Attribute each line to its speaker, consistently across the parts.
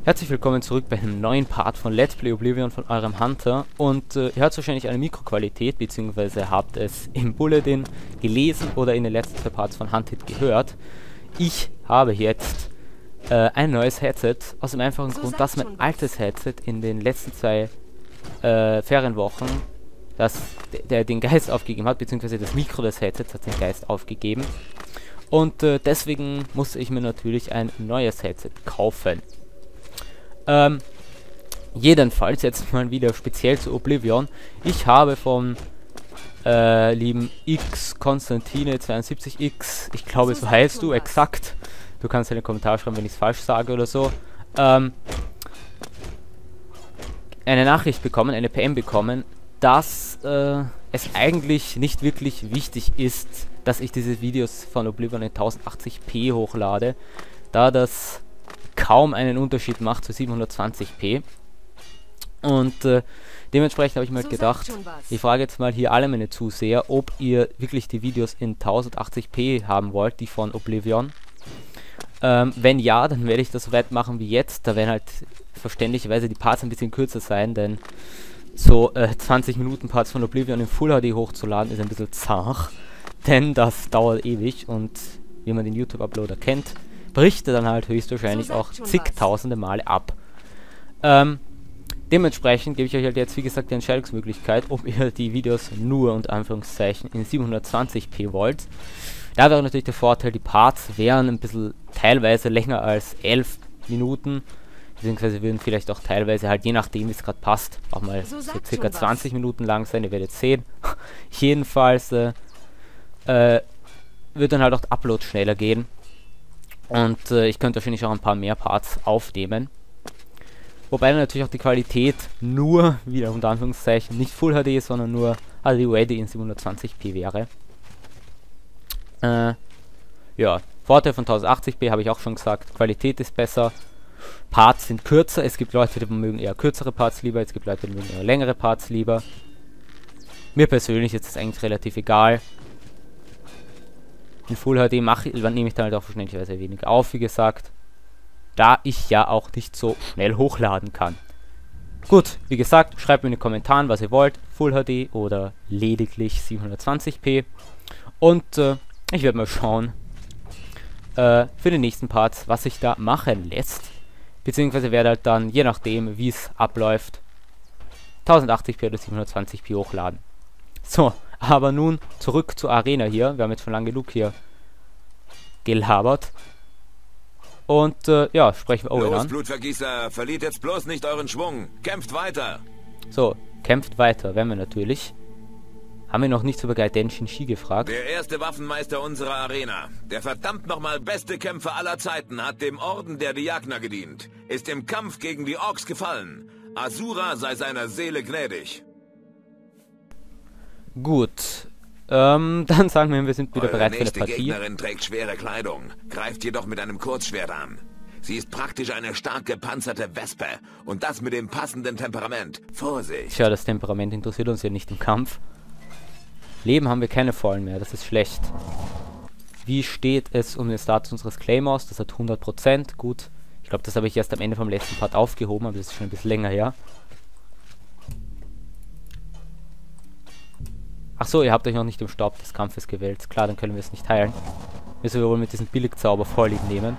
Speaker 1: Herzlich willkommen zurück bei einem neuen Part von Let's Play Oblivion von eurem Hunter. Und ihr hört wahrscheinlich eine Mikroqualität, beziehungsweise habt es im Bulletin gelesen oder in den letzten zwei Parts von Hunted gehört. Ich habe jetzt ein neues Headset, aus dem einfachen Grund, dass mein altes Headset in den letzten zwei Ferienwochen den Geist aufgegeben hat, beziehungsweise das Mikro des Headsets hat den Geist aufgegeben. Und deswegen musste ich mir natürlich ein neues Headset kaufen. Jedenfalls jetzt mal wieder speziell zu Oblivion. Ich habe vom lieben X Konstantine 72X, ich glaube so heißt du exakt, du kannst in den Kommentar schreiben, wenn ich es falsch sage oder so, eine Nachricht bekommen, eine PM bekommen, dass es eigentlich nicht wirklich wichtig ist, dass ich diese Videos von Oblivion in 1080p hochlade, da das kaum einen Unterschied macht zu 720p. Und dementsprechend habe ich mir halt gedacht, ich frage jetzt mal hier alle meine Zuseher, ob ihr wirklich die Videos in 1080p haben wollt, die von Oblivion. Wenn ja, dann werde ich das so weit machen wie jetzt. Da werden halt verständlicherweise die Parts ein bisschen kürzer sein, denn so 20 Minuten Parts von Oblivion in Full HD hochzuladen ist ein bisschen zart, denn das dauert ewig und wie man den YouTube-Uploader kennt, bricht er dann halt höchstwahrscheinlich auch zigtausende Male ab. Dementsprechend gebe ich euch halt jetzt, wie gesagt, die Entscheidungsmöglichkeit, ob ihr die Videos nur unter Anführungszeichen in 720p wollt. Da wäre natürlich der Vorteil, die Parts wären ein bisschen teilweise länger als 11 Minuten, beziehungsweise würden vielleicht auch teilweise halt je nachdem, wie es gerade passt, auch mal so circa 20 Minuten lang sein, ihr werdet sehen. Jedenfalls wird dann halt auch der Upload schneller gehen. Und ich könnte wahrscheinlich auch ein paar mehr Parts aufnehmen. Wobei dann natürlich auch die Qualität nur, wieder unter Anführungszeichen, nicht Full HD, sondern nur HD Ready in 720p wäre. Ja, Vorteil von 1080p habe ich auch schon gesagt, Qualität ist besser, Parts sind kürzer, es gibt Leute, die mögen eher kürzere Parts lieber, es gibt Leute, die mögen eher längere Parts lieber. Mir persönlich ist es eigentlich relativ egal. In Full HD nehme ich dann halt auch verständlicherweise weniger auf, wie gesagt, da ich ja auch nicht so schnell hochladen kann. Gut, wie gesagt, schreibt mir in den Kommentaren, was ihr wollt, Full HD oder lediglich 720p. Und ich werde mal schauen für den nächsten Part, was sich da machen lässt. Beziehungsweise werde halt dann, je nachdem, wie es abläuft, 1080p oder 720p hochladen. So, aber nun zurück zur Arena hier. Wir haben jetzt schon lange genug hier gelabert. Und ja, sprechen wir Owen an.
Speaker 2: Blutvergießer, verliert jetzt bloß nicht euren Schwung. Kämpft weiter.
Speaker 1: So, kämpft weiter, werden wir natürlich. Haben wir noch nichts über Gaiden Shinji gefragt?
Speaker 2: Der erste Waffenmeister unserer Arena, der verdammt nochmal beste Kämpfer aller Zeiten, hat dem Orden der Diakner gedient, ist im Kampf gegen die Orks gefallen. Asura sei seiner Seele gnädig.
Speaker 1: Gut, dann sagen wir sind wieder bereit für eine Partie.
Speaker 2: Die Gegnerin trägt schwere Kleidung, greift jedoch mit einem Kurzschwert an. Sie ist praktisch eine stark gepanzerte Wespe und das mit dem passenden Temperament. Vorsicht!
Speaker 1: Tja, das Temperament interessiert uns ja nicht im Kampf. Leben haben wir keine vollen mehr, das ist schlecht. Wie steht es um den Status unseres Claymores? Das hat 100%, gut. Ich glaube, das habe ich erst am Ende vom letzten Part aufgehoben, aber das ist schon ein bisschen länger her. Achso, ihr habt euch noch nicht im Staub des Kampfes gewählt. Klar, dann können wir es nicht heilen. Müssen wir wohl mit diesem Billigzauber Vorlieb nehmen.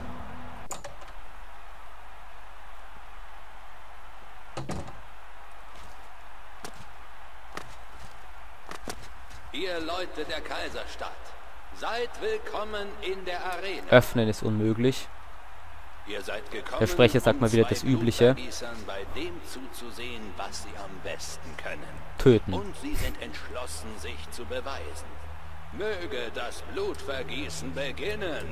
Speaker 3: Ihr Leute der Kaiserstadt, seid willkommen in der Arena.
Speaker 1: Öffnen ist unmöglich.
Speaker 3: Ihr seid gekommen,
Speaker 1: Der Sprecher sagt mal wieder das Übliche.
Speaker 3: Bei dem zuzusehen, was sie am besten können.
Speaker 1: Töten.
Speaker 3: Und sie sind entschlossen, sich zu beweisen. Möge das Blutvergießen beginnen.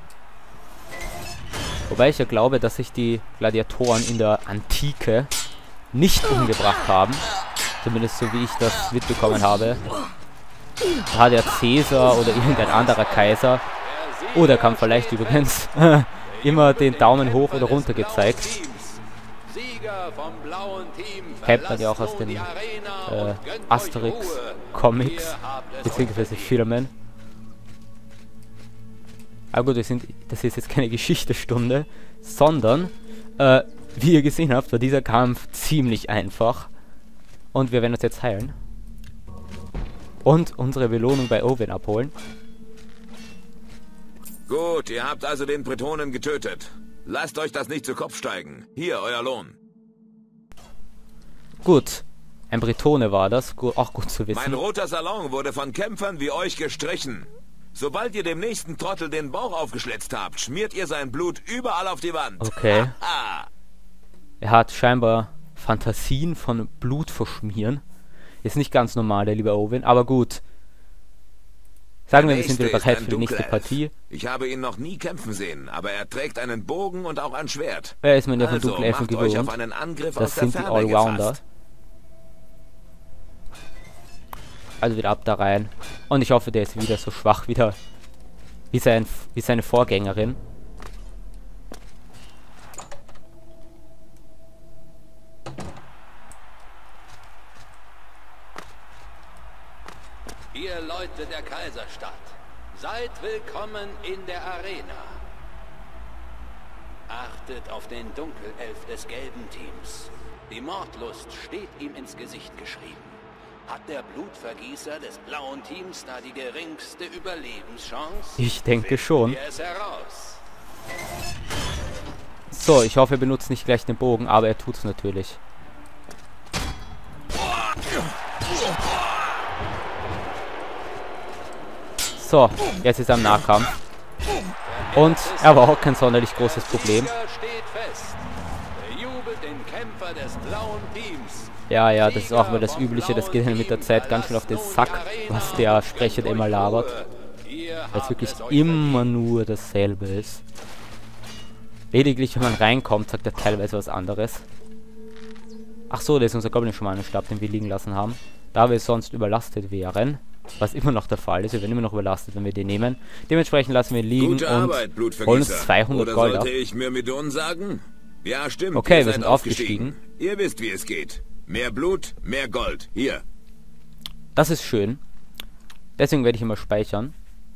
Speaker 1: Wobei ich ja glaube, dass sich die Gladiatoren in der Antike nicht umgebracht haben. Zumindest so wie ich das mitbekommen habe. Da hat ja Caesar oder irgendein anderer Kaiser, der Kampf vielleicht übrigens, immer den Daumen hoch oder runter gezeigt. Kennt man ja auch aus den Asterix-Comics, beziehungsweise Filmen. Aber gut, das ist jetzt keine Geschichtestunde, sondern wie ihr gesehen habt, war dieser Kampf ziemlich einfach. Und wir werden uns jetzt heilen. Und unsere Belohnung bei Owen abholen.
Speaker 2: Gut, ihr habt also den Bretonen getötet. Lasst euch das nicht zu Kopf steigen. Hier, euer Lohn.
Speaker 1: Gut. Ein Bretone war das. Auch gut zu wissen.
Speaker 2: Mein roter Salon wurde von Kämpfern wie euch gestrichen. Sobald ihr dem nächsten Trottel den Bauch aufgeschlitzt habt, schmiert ihr sein Blut überall auf die Wand.
Speaker 1: Okay. Er hat scheinbar Fantasien von Blut verschmieren. Ist nicht ganz normal, der liebe Owen, aber gut. Sagen wir, wir sind wieder bereit für die nächste Partie.
Speaker 2: Ich habe ihn noch nie kämpfen sehen, aber er trägt einen Bogen und auch ein Schwert.
Speaker 1: Er ist mir ja von Dunkelelfen gewohnt. Das sind die Allrounder. Also wieder ab da rein. Und ich hoffe, der ist wieder so schwach wieder wie seine Vorgängerin.
Speaker 3: Ihr Leute der Kaiserstadt, seid willkommen in der Arena. Achtet auf den Dunkelelf des gelben Teams. Die Mordlust steht ihm ins Gesicht geschrieben. Hat der Blutvergießer des blauen Teams da die geringste Überlebenschance?
Speaker 1: Ich denke schon.
Speaker 3: Es heraus.
Speaker 1: So, ich hoffe, er benutzt nicht gleich den Bogen, aber er tut's natürlich. So, jetzt ist er im Nahkampf. Und er war auch kein sonderlich großes Problem. Ja, ja, das ist auch immer das Übliche, das geht mit der Zeit ganz schön auf den Sack, was der Sprecher da immer labert. Weil es wirklich immer nur dasselbe ist. Lediglich, wenn man reinkommt, sagt er teilweise was anderes. Ach so, das ist unser Goblin-Schamanenstab, den wir liegen lassen haben. Da wir sonst überlastet wären, was immer noch der Fall ist, wir werden immer noch überlastet, wenn wir den nehmen. Dementsprechend lassen wir ihn liegen.
Speaker 2: Gute Arbeit,
Speaker 1: und holen uns 200 Gold ab.
Speaker 2: Sollte ich Myrmidon sagen? Ja, stimmt.
Speaker 1: Okay, wir sind aufgestiegen.
Speaker 2: Ihr wisst, wie es geht. Mehr Blut, mehr Gold. Hier.
Speaker 1: Das ist schön. Deswegen werde ich immer speichern.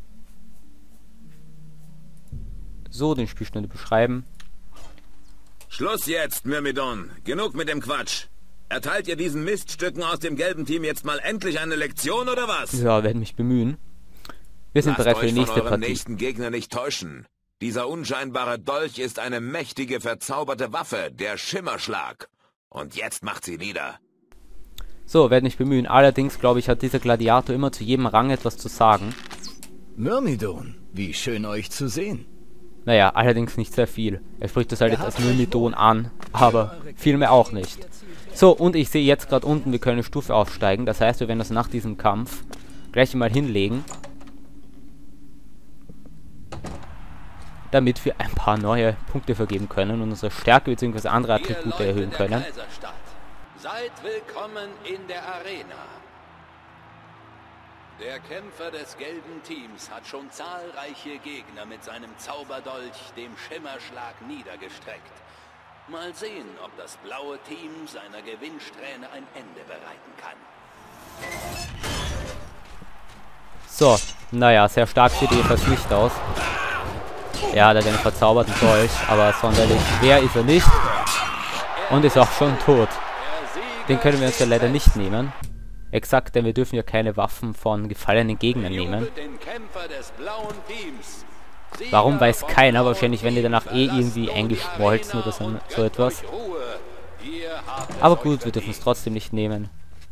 Speaker 1: So, den Spielstand beschreiben.
Speaker 2: Schluss jetzt, Myrmidon. Genug mit dem Quatsch. Erteilt ihr diesen Miststücken aus dem gelben Team jetzt mal endlich eine Lektion, oder was?
Speaker 1: Ja, werden mich bemühen. Wir sind bereit für die nächste Partie.
Speaker 2: Nächsten Gegner nicht täuschen. Dieser unscheinbare Dolch ist eine mächtige, verzauberte Waffe, der Schimmerschlag. Und jetzt macht sie nieder.
Speaker 1: So, werden mich bemühen. Allerdings, glaube ich, hat dieser Gladiator immer zu jedem Rang etwas zu sagen.
Speaker 4: Myrmidon, wie schön euch zu sehen.
Speaker 1: Naja, allerdings nicht sehr viel. Er spricht das halt jetzt als Myrmidon an, aber viel mehr auch nicht. So, und ich sehe jetzt gerade unten, wir können eine Stufe aufsteigen. Das heißt, wir werden das nach diesem Kampf gleich mal hinlegen. Damit wir ein paar neue Punkte vergeben können und unsere Stärke bzw. andere Attribute erhöhen können.
Speaker 3: Seid willkommen in der Arena. Der Kämpfer des gelben Teams hat schon zahlreiche Gegner mit seinem Zauberdolch, dem Schimmerschlag, niedergestreckt. Mal sehen, ob das blaue Team seiner Gewinnsträhne ein Ende bereiten kann.
Speaker 1: So, naja, sehr stark sieht jedenfalls nicht aus. Ja, der hat einen verzauberten Dolch, aber sonderlich schwer ist er nicht. Und ist auch schon tot. Den können wir uns ja leider nicht nehmen. Exakt, denn wir dürfen ja keine Waffen von gefallenen Gegnern nehmen. Warum, weiß keiner. Wahrscheinlich werden die danach eh irgendwie eingeschmolzen oder so etwas. Aber gut, wir dürfen es trotzdem nicht nehmen.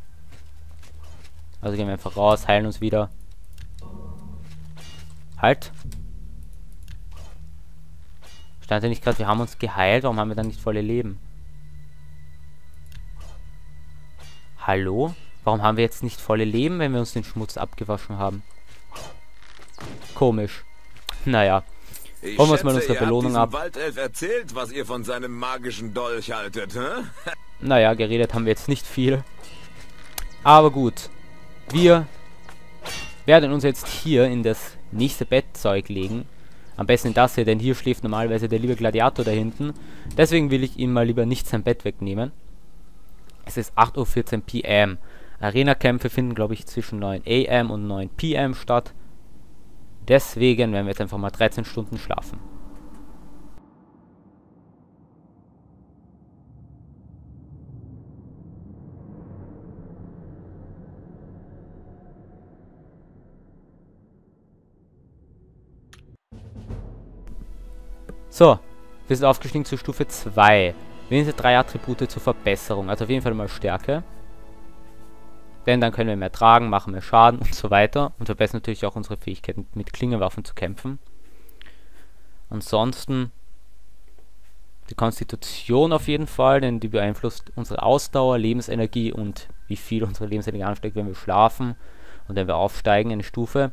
Speaker 1: Also gehen wir einfach raus, heilen uns wieder. Halt. Stand ja nicht gerade, wir haben uns geheilt. Warum haben wir dann nicht volle Leben? Hallo? Warum haben wir jetzt nicht volle Leben, wenn wir uns den Schmutz abgewaschen haben? Komisch. Naja. Holen wir uns mal unsere Belohnung ab.
Speaker 2: Waldelf erzählt, was ihr von seinem magischen Dolch haltet, hä?
Speaker 1: Naja, geredet haben wir jetzt nicht viel. Aber gut. Wir werden uns jetzt hier in das nächste Bettzeug legen. Am besten in das hier, denn hier schläft normalerweise der liebe Gladiator da hinten. Deswegen will ich ihm mal lieber nicht sein Bett wegnehmen. Es ist 8:14 Uhr PM. Arena-Kämpfe finden, glaube ich, zwischen 9 AM und 9 PM statt. Deswegen werden wir jetzt einfach mal 13 Stunden schlafen. So, wir sind aufgestiegen zur Stufe 2. Wir sind 3 Attribute zur Verbesserung. Also auf jeden Fall mal Stärke. Denn dann können wir mehr tragen, machen mehr Schaden und so weiter. Und verbessern natürlich auch unsere Fähigkeiten, mit Klingenwaffen zu kämpfen. Ansonsten die Konstitution auf jeden Fall, denn die beeinflusst unsere Ausdauer, Lebensenergie und wie viel unsere Lebensenergie ansteckt, wenn wir schlafen und wenn wir aufsteigen eine Stufe.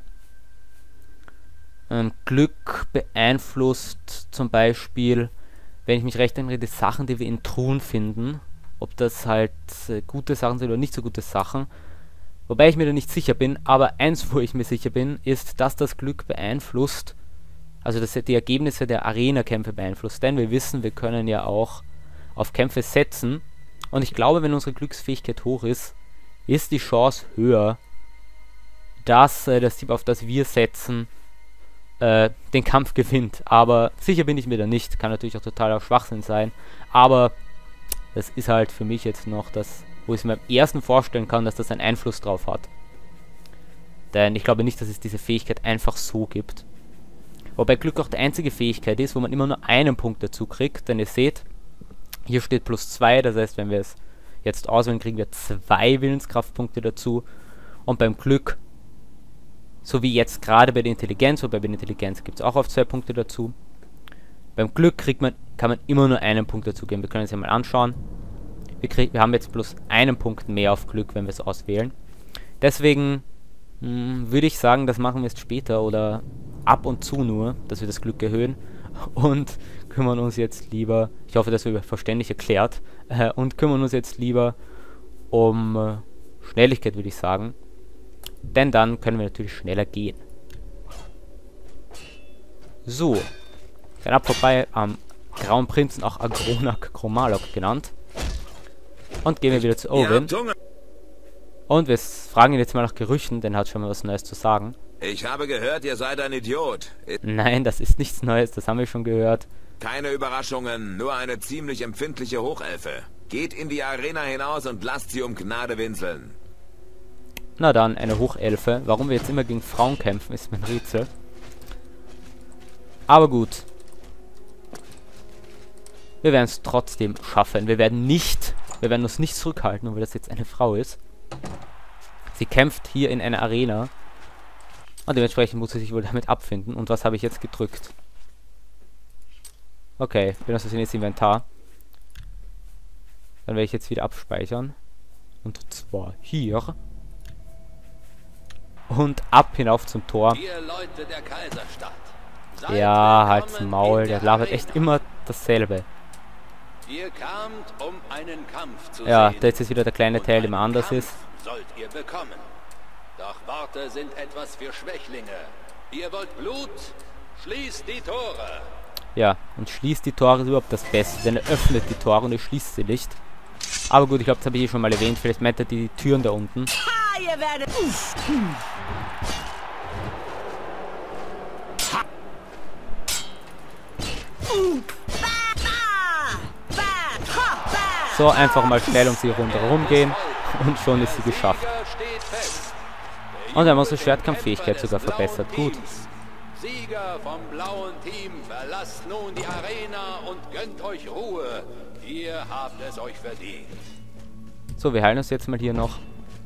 Speaker 1: Glück beeinflusst zum Beispiel, wenn ich mich recht erinnere, die Sachen, die wir in Truhen finden. Ob das halt gute Sachen sind oder nicht so gute Sachen. Wobei ich mir da nicht sicher bin, aber eins, wo ich mir sicher bin, ist, dass das Glück beeinflusst, also dass er die Ergebnisse der Arena-Kämpfe beeinflusst. Denn wir wissen, wir können ja auch auf Kämpfe setzen. Und ich glaube, wenn unsere Glücksfähigkeit hoch ist, ist die Chance höher, dass das Team, auf das wir setzen, den Kampf gewinnt. Aber sicher bin ich mir da nicht. Kann natürlich auch totaler Schwachsinn sein. Aber das ist halt für mich jetzt noch das, wo ich es mir am ersten vorstellen kann, dass das einen Einfluss drauf hat. Denn ich glaube nicht, dass es diese Fähigkeit einfach so gibt. Wobei Glück auch die einzige Fähigkeit ist, wo man immer nur einen Punkt dazu kriegt. Denn ihr seht, hier steht +2, das heißt, wenn wir es jetzt auswählen, kriegen wir 2 Willenskraftpunkte dazu. Und beim Glück, so wie jetzt gerade bei der Intelligenz, wobei bei der Intelligenz gibt es auch auf 2 Punkte dazu. Beim Glück kann man immer nur einen Punkt dazu geben. Wir können es ja mal anschauen. Wir haben jetzt +1 Punkt mehr auf Glück, wenn wir es auswählen. Deswegen würde ich sagen, das machen wir jetzt später oder ab und zu nur, dass wir das Glück erhöhen und kümmern uns jetzt lieber, ich hoffe, das wird verständlich erklärt, und kümmern uns jetzt lieber um Schnelligkeit, würde ich sagen, denn dann können wir natürlich schneller gehen. So, dann ab vorbei am Grauen Prinzen, auch Agronak Chromalok genannt, und gehen wir wieder zu Owen. Und wir fragen ihn jetzt mal nach Gerüchten, denn er hat schon mal was Neues zu sagen.
Speaker 2: Ich habe gehört, ihr seid ein Idiot.
Speaker 1: Nein, das ist nichts Neues, das haben wir schon gehört.
Speaker 2: Keine Überraschungen, nur eine ziemlich empfindliche Hochelfe. Geht in die Arena hinaus und lasst sie um Gnade winseln.
Speaker 1: Na dann, eine Hochelfe. Warum wir jetzt immer gegen Frauen kämpfen, ist mein Rätsel. Aber gut. Wir werden es trotzdem schaffen. Wir werden uns nicht zurückhalten, nur weil das jetzt eine Frau ist. Sie kämpft hier in einer Arena. Und dementsprechend muss sie sich wohl damit abfinden. Und was habe ich jetzt gedrückt? Okay, ich benutze das Inventar. Dann werde ich jetzt wieder abspeichern. Und zwar hier. Und ab hinauf zum Tor.
Speaker 3: Ihr Leute der Kaiserstadt,
Speaker 1: ja, halt's Maul. Der labert echt immer dasselbe.
Speaker 3: Ihr kamt, um einen Kampf zu
Speaker 1: ja,
Speaker 3: sehen.
Speaker 1: da ist jetzt wieder der kleine Teil, der immer anders ist.
Speaker 3: Sollt ihr bekommen. Doch Worte sind etwas für Schwächlinge. Ihr wollt Blut? Schließt die Tore.
Speaker 1: Ja, und schließt die Tore ist überhaupt das Beste, denn er öffnet die Tore und er schließt sie nicht. Aber gut, ich glaube, das habe ich eh schon mal erwähnt. Vielleicht meint er die Türen da unten.
Speaker 5: Ha, ihr werdet...
Speaker 1: So, einfach mal schnell um sie rundherum gehen und schon ist sie geschafft. Und wir haben unsere Schwertkampffähigkeit sogar verbessert. Gut.
Speaker 3: Sieger vom blauen Team, verlasst nun die Arena und gönnt euch Ruhe. Ihr habt es euch verdient.
Speaker 1: So, wir heilen uns jetzt mal hier noch.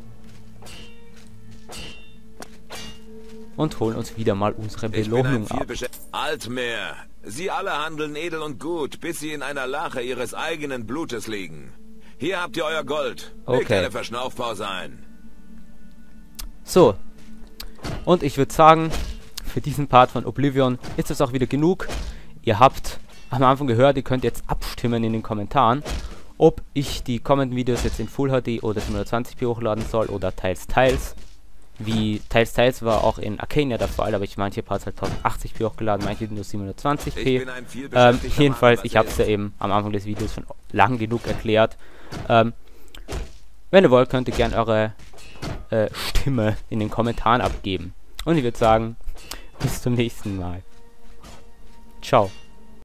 Speaker 1: Und holen uns wieder mal unsere Belohnung ab.
Speaker 2: Altmer, sie alle handeln edel und gut, bis sie in einer Lache ihres eigenen Blutes liegen. Hier habt ihr euer Gold. Legt eine Verschnaufpause ein.
Speaker 1: So. Und ich würde sagen, für diesen Part von Oblivion ist es auch wieder genug. Ihr habt am Anfang gehört, ihr könnt jetzt abstimmen in den Kommentaren, ob ich die kommenden Videos jetzt in Full HD oder 720p hochladen soll oder teils. Wie teils war auch in Arcania der Fall, aber ich manche Parts halt 1080p hochgeladen, manche nur 720p. Jedenfalls, ich habe es ja eben am Anfang des Videos schon lang genug erklärt. Wenn ihr wollt, könnt ihr gerne eure Stimme in den Kommentaren abgeben. Und ich würde sagen, bis zum nächsten Mal. Ciao.